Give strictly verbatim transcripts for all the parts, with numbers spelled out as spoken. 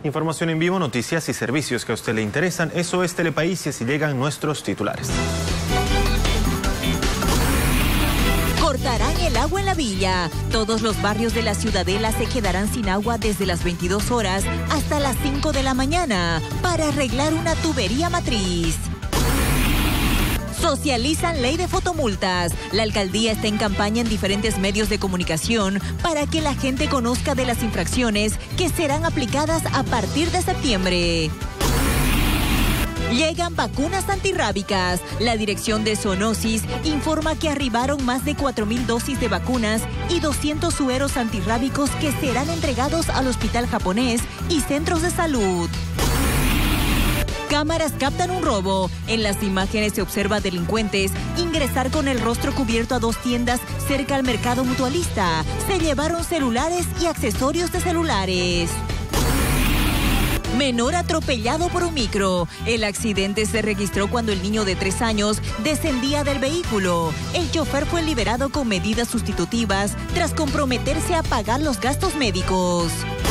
Información en vivo, noticias y servicios que a usted le interesan. Eso es Telepaís y así llegan nuestros titulares. Cortarán el agua en la villa. Todos los barrios de la Ciudadela se quedarán sin agua desde las veintidós horas hasta las cinco de la mañana para arreglar una tubería matriz. Socializan ley de fotomultas. La alcaldía está en campaña en diferentes medios de comunicación para que la gente conozca de las infracciones que serán aplicadas a partir de septiembre. Llegan vacunas antirrábicas. La dirección de Zoonosis informa que arribaron más de cuatro mil dosis de vacunas y doscientos sueros antirrábicos que serán entregados al hospital japonés y centros de salud. Cámaras captan un robo. En las imágenes se observa delincuentes ingresar con el rostro cubierto a dos tiendas cerca al mercado mutualista. Se llevaron celulares y accesorios de celulares. Menor atropellado por un micro. El accidente se registró cuando el niño de tres años descendía del vehículo. El chofer fue liberado con medidas sustitutivas tras comprometerse a pagar los gastos médicos.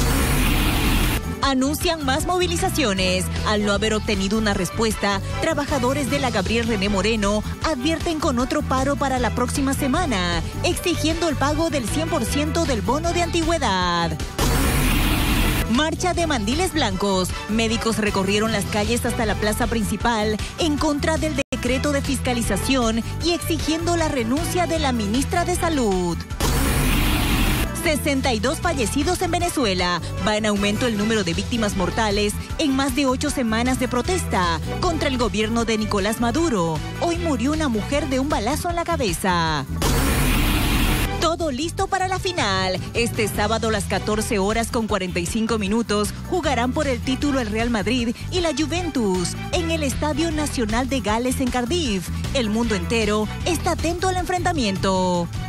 Anuncian más movilizaciones. Al no haber obtenido una respuesta, trabajadores de la Gabriel René Moreno advierten con otro paro para la próxima semana, exigiendo el pago del cien por ciento del bono de antigüedad. Marcha de mandiles blancos. Médicos recorrieron las calles hasta la plaza principal en contra del decreto de fiscalización y exigiendo la renuncia de la ministra de Salud. sesenta y dos fallecidos en Venezuela. Va en aumento el número de víctimas mortales en más de ocho semanas de protesta contra el gobierno de Nicolás Maduro. Hoy murió una mujer de un balazo en la cabeza. Todo listo para la final. Este sábado a las catorce horas con cuarenta y cinco minutos jugarán por el título el Real Madrid y la Juventus en el Estadio Nacional de Gales en Cardiff. El mundo entero está atento al enfrentamiento.